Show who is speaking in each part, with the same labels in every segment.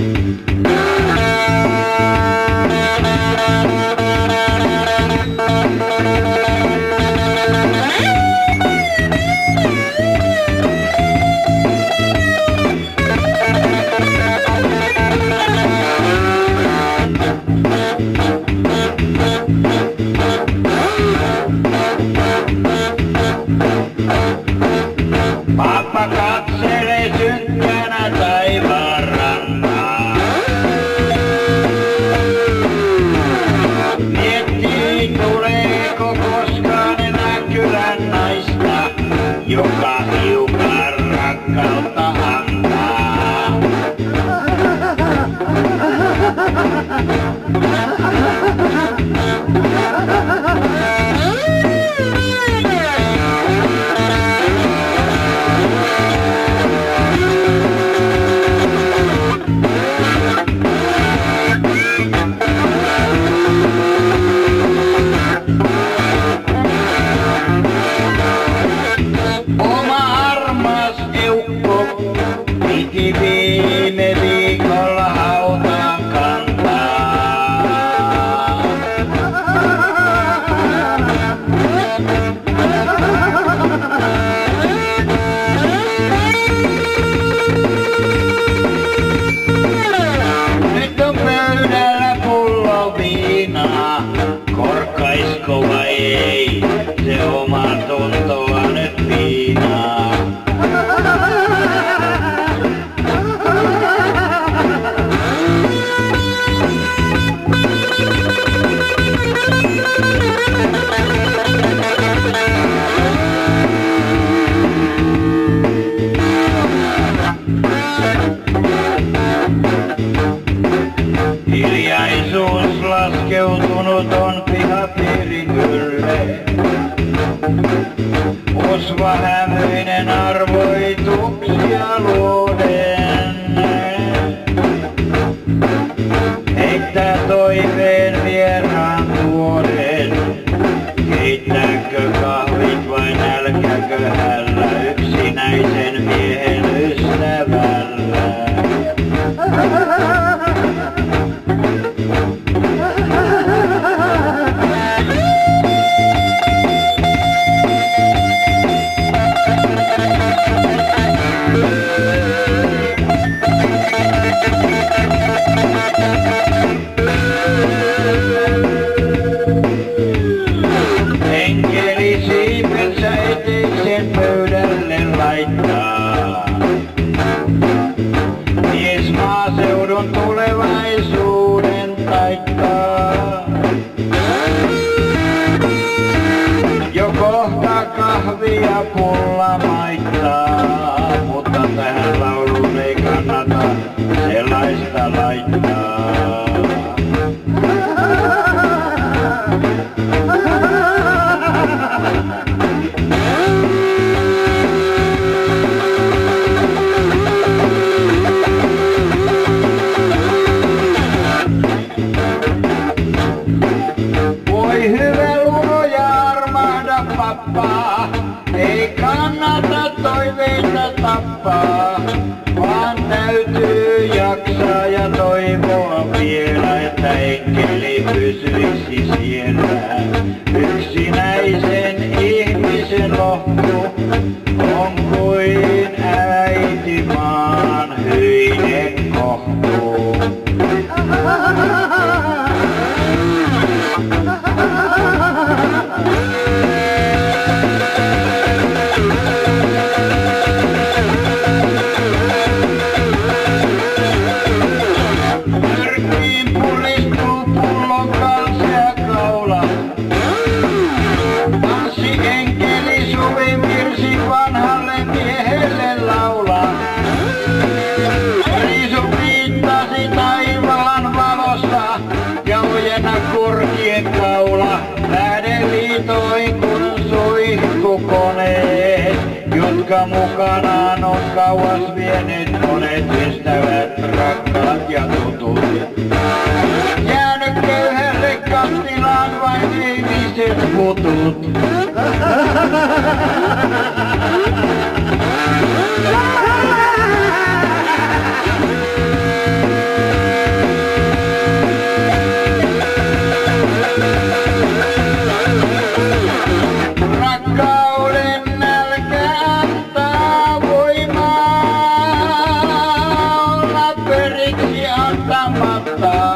Speaker 1: Pappa katselee synkkänä taivaan rantaa. Miettii tuleeko koskaan enää kylän naista, joka hiukan rakkautta antaa. Piti viime viikolla hautaan kantaa. Nyt on pöydällä pullo viinaa, korkkaisko vai ei, se omaa tuntoa nyt piinaa. Hiljaisuus laskeutunut on pihapiirin ylle. Usva hämyinen arvoituksia luoden. Heittää toiveen vieraan tuoden. Keittääkö kahvit vai nälkäkö hällä yksinäisen miehen ystävällä? Enkeli siipensä eteisen pöydälle laittaa. Mies maaseudun tulevaisuuden taittaa. Jo kohta kahvia pulla maittaa, mutta tähän lauluun ei kannata sellaista laittaa. Voi hyvä luoja, armahda pappaa, ei kannata toiveita tappaa, vaan täytyy jaksaa ja toivoa vielä, että enkeli pysyisi siellä. Yksinäisen ihmisen lohtu on kuin äiti maan hyine kohtu. Mörkiin pulistuu pullon kalsea kaula. Tanssi enkeli suvin virsi vanhalle miehelle laula. Riisu viittasi taivaan valosta ja ojenna kurkien kaula. Lähde liitoin kun suihkukoneet, jotka mukanaan on kauas vieneet monet ystävät, rakkaat ja tutut. Jäänyt köyhälle kattilaan vain eiliset putut. periksi antamatta.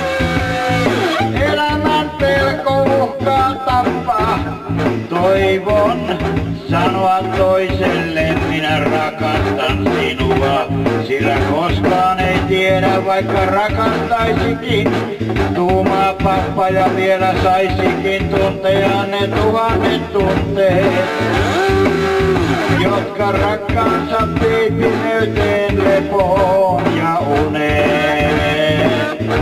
Speaker 1: Elämän pelko uhkaa tappaa. Toivon sanoa toiselle, minä rakastan sinua. Sillä koskaan ei tiedä, vaikka rakastaisikin. Tuumaa pappa ja vielä saisikin tuntea ne tuhannet tunteet, jotka rakkaansa vei pimeyteen, lepoon ja uneen.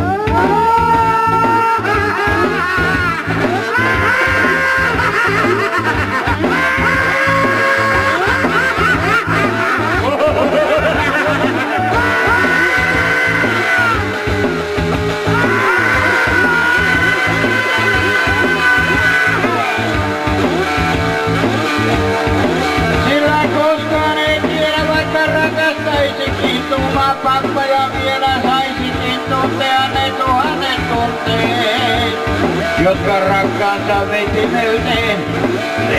Speaker 1: Pappa ja vielä saisikin tuntea ne tuhannet tunteet, jotka rakkaansa vei pimeyteen,